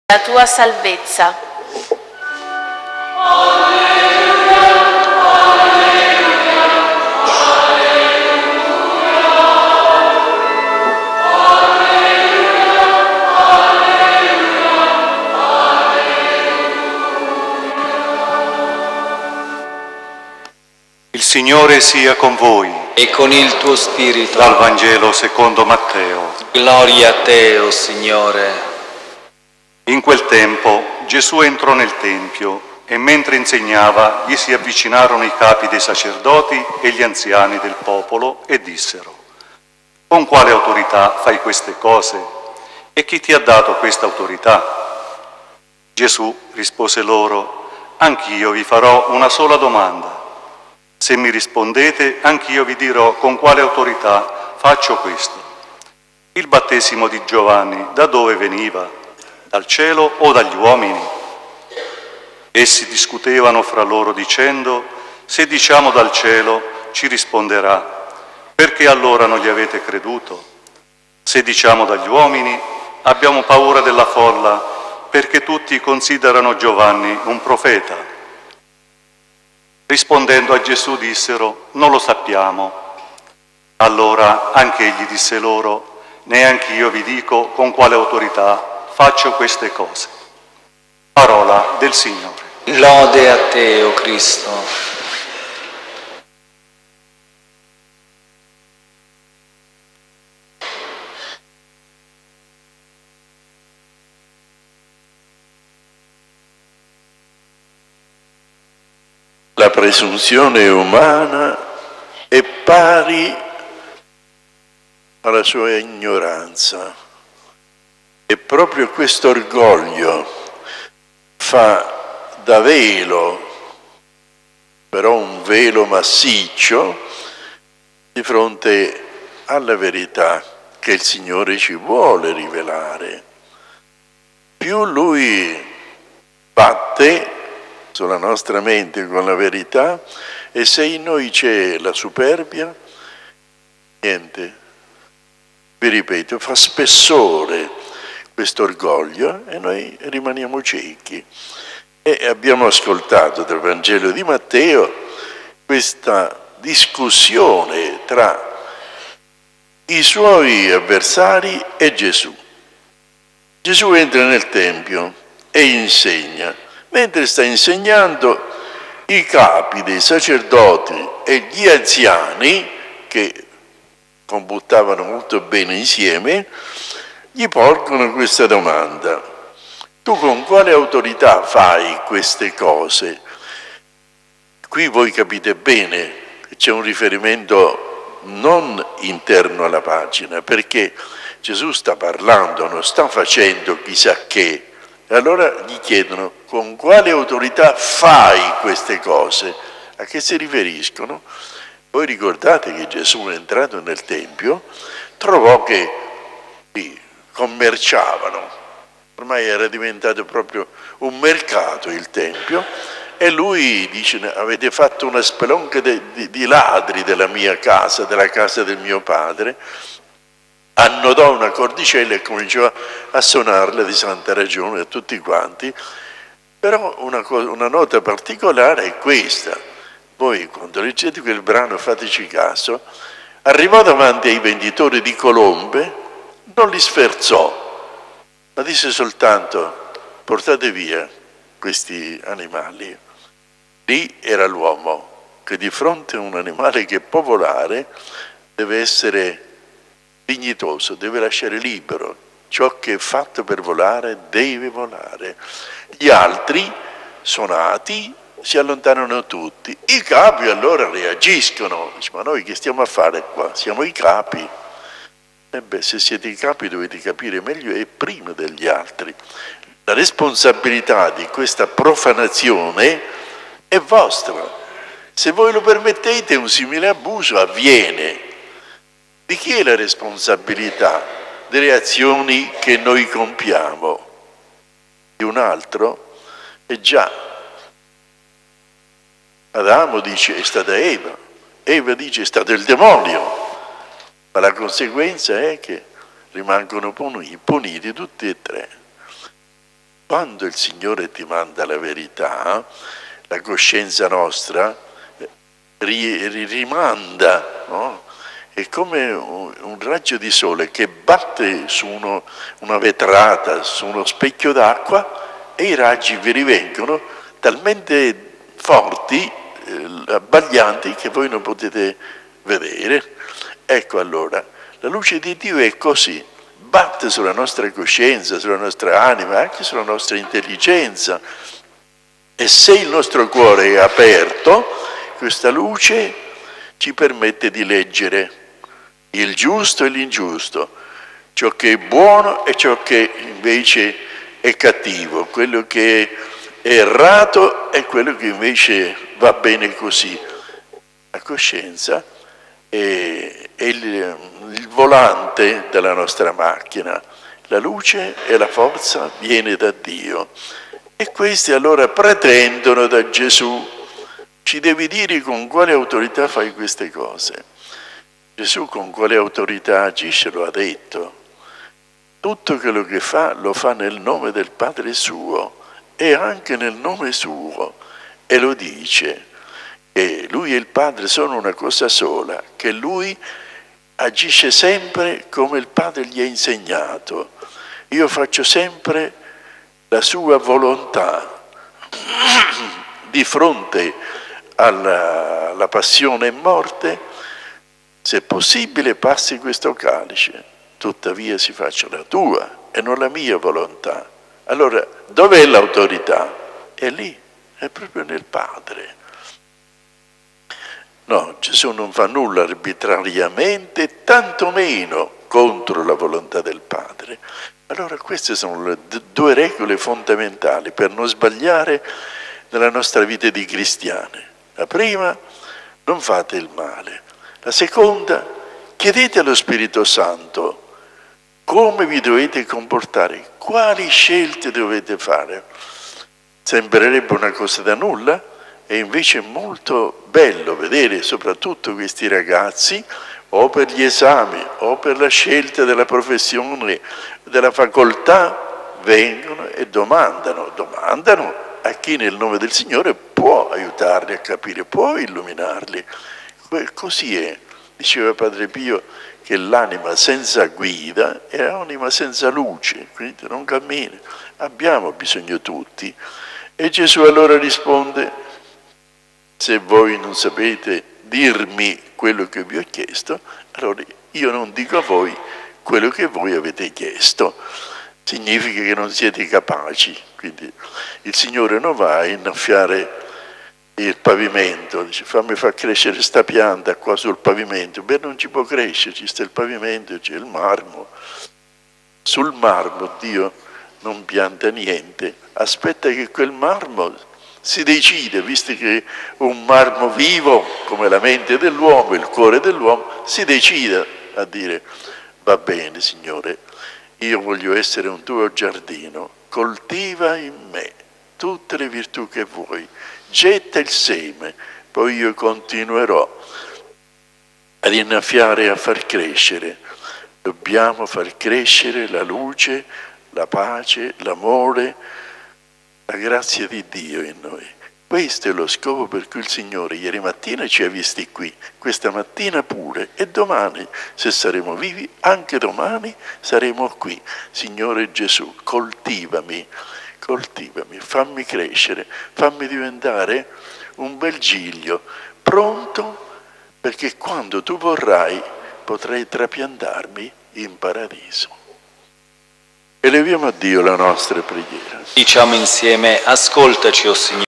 la tua salvezza. Il Signore sia con voi. E con il tuo spirito. Dal Vangelo secondo Matteo. Gloria a te, o Signore. In quel tempo Gesù entrò nel Tempio e mentre insegnava gli si avvicinarono i capi dei sacerdoti e gli anziani del popolo e dissero: con quale autorità fai queste cose? E chi ti ha dato questa autorità? Gesù rispose loro: anch'io vi farò una sola domanda. Se mi rispondete, anch'io vi dirò con quale autorità faccio questo. Il battesimo di Giovanni da dove veniva? Dal cielo o dagli uomini? Essi discutevano fra loro dicendo: se diciamo dal cielo, ci risponderà: perché allora non gli avete creduto? Se diciamo dagli uomini, abbiamo paura della folla, perché tutti considerano Giovanni un profeta. Rispondendo a Gesù dissero: non lo sappiamo. Allora anche egli disse loro: neanch'io vi dico con quale autorità faccio queste cose. Parola del Signore. Lode a te, o Cristo. La presunzione umana è pari alla sua ignoranza. E proprio questo orgoglio fa da velo, però un velo massiccio, di fronte alla verità che il Signore ci vuole rivelare. Più Lui batte sulla nostra mente con la verità, e se in noi c'è la superbia, niente, vi ripeto, fa spessore questo orgoglio e noi rimaniamo ciechi. E abbiamo ascoltato dal Vangelo di Matteo questa discussione tra i suoi avversari e Gesù. Gesù entra nel Tempio e insegna. Mentre sta insegnando, i capi dei sacerdoti e gli anziani, che combuttavano molto bene insieme, gli porgono questa domanda: tu con quale autorità fai queste cose? Qui voi capite bene che c'è un riferimento non interno alla pagina, perché Gesù sta parlando, non sta facendo chissà che. E allora gli chiedono: con quale autorità fai queste cose? A che si riferiscono? Voi ricordate che Gesù è entrato nel Tempio, trovò che commerciavano, ormai era diventato proprio un mercato il Tempio, e lui dice: avete fatto una spelonca di ladri della mia casa, della casa del mio padre. Annodò una cordicella e cominciò a suonarla di santa ragione a tutti quanti. Però una nota particolare è questa: voi quando leggete quel brano fateci caso, arrivò davanti ai venditori di colombe, non li sferzò, ma disse soltanto: portate via questi animali. Lì era l'uomo che di fronte a un animale che può volare deve essere dignitoso, deve lasciare libero. Ciò che è fatto per volare deve volare. Gli altri, sonati, si allontanano tutti. I capi allora reagiscono: ma noi che stiamo a fare qua? Siamo i capi. Se siete i capi dovete capire meglio e prima degli altri. La responsabilità di questa profanazione è vostra. Se voi lo permettete, un simile abuso avviene. Di chi è la responsabilità delle azioni che noi compiamo? Di un altro? E già, Adamo dice è stata Eva, Eva dice è stato il demonio, ma la conseguenza è che rimangono puniti tutti e tre. quando il Signore ti manda la verità, la coscienza nostra rimanda, no? È come un raggio di sole che batte su una vetrata, su uno specchio d'acqua, e i raggi vi rivengono talmente forti, abbaglianti, che voi non potete vedere. Ecco, allora, la luce di Dio è così, batte sulla nostra coscienza, sulla nostra anima, anche sulla nostra intelligenza. E se il nostro cuore è aperto, questa luce ci permette di leggere il giusto e l'ingiusto, ciò che è buono e ciò che invece è cattivo, quello che è errato e quello che invece va bene così. La coscienza è il volante della nostra macchina. La luce e la forza viene da Dio. E questi allora pretendono da Gesù: ci devi dire con quale autorità fai queste cose. Gesù con quale autorità agisce lo ha detto. Tutto quello che fa lo fa nel nome del Padre suo e anche nel nome suo, e lo dice che lui e il Padre sono una cosa sola, che lui agisce sempre come il Padre gli ha insegnato. Io faccio sempre la sua volontà. Di fronte alla passione e morte, se possibile passi questo calice, tuttavia si faccia la tua e non la mia volontà. Allora, dov'è l'autorità? È lì, è proprio nel Padre. No, Gesù non fa nulla arbitrariamente, tantomeno contro la volontà del Padre. Allora queste sono le due regole fondamentali per non sbagliare nella nostra vita di cristiani. La prima, non fate il male. La seconda, chiedete allo Spirito Santo come vi dovete comportare, quali scelte dovete fare. Sembrerebbe una cosa da nulla, e invece è molto bello vedere soprattutto questi ragazzi, o per gli esami o per la scelta della professione, della facoltà, vengono e domandano a chi nel nome del Signore può aiutarli a capire, può illuminarli. Così è, diceva Padre Pio, che l'anima senza guida è anima senza luce, quindi non cammina. Abbiamo bisogno tutti. E Gesù allora risponde: se voi non sapete dirmi quello che vi ho chiesto, allora io non dico a voi quello che voi avete chiesto. Significa che non siete capaci. Quindi il Signore non va a innaffiare il pavimento, dice: fammi far crescere sta pianta qua sul pavimento. Beh, non ci può crescere, ci sta il pavimento, c'è il marmo. Sul marmo Dio non pianta niente, aspetta che quel marmo si decide, visto che è un marmo vivo come la mente dell'uomo, il cuore dell'uomo, si decide a dire: va bene Signore, io voglio essere un tuo giardino, coltiva in me tutte le virtù che vuoi, getta il seme, poi io continuerò ad innaffiare e a far crescere. Dobbiamo far crescere la luce, la pace, l'amore, la grazia di Dio in noi. Questo è lo scopo per cui il Signore ieri mattina ci ha visti qui, questa mattina pure, e domani, se saremo vivi, anche domani saremo qui. Signore Gesù, coltivami, fammi crescere, fammi diventare un bel giglio, pronto, perché quando tu vorrai potrai trapiantarmi in paradiso. Eleviamo a Dio la nostra preghiera. Diciamo insieme: ascoltaci, o Signore.